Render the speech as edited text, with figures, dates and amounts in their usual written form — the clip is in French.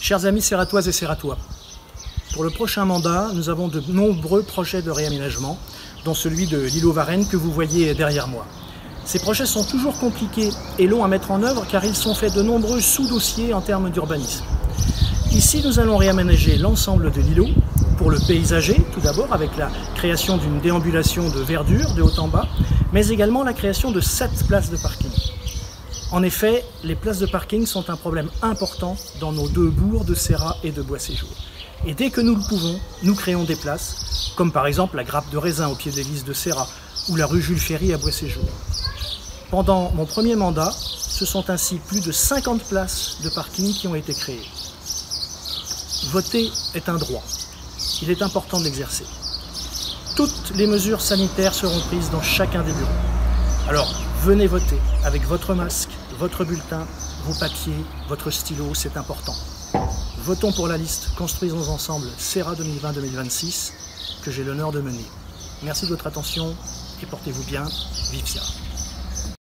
Chers amis serratoises et serratois, pour le prochain mandat, nous avons de nombreux projets de réaménagement, dont celui de l'îlot Varennes que vous voyez derrière moi. Ces projets sont toujours compliqués et longs à mettre en œuvre car ils sont faits de nombreux sous-dossiers en termes d'urbanisme. Ici, nous allons réaménager l'ensemble de l'îlot pour le paysager, tout d'abord avec la création d'une déambulation de verdure de haut en bas, mais également la création de 7 places de parking. En effet, les places de parking sont un problème important dans nos deux bourgs de Serrat et de Bois-Séjour. Et dès que nous le pouvons, nous créons des places, comme par exemple la grappe de raisin au pied de l'église de Serrat ou la rue Jules Ferry à Bois-Séjour. Pendant mon premier mandat, ce sont ainsi plus de 50 places de parking qui ont été créées. Voter est un droit. Il est important de l'exercer. Toutes les mesures sanitaires seront prises dans chacun des bureaux. Alors, venez voter avec votre masque, votre bulletin, vos papiers, votre stylo, c'est important. Votons pour la liste Construisons ensemble Serrat 2020-2026 que j'ai l'honneur de mener. Merci de votre attention et portez-vous bien. Vive Serrat.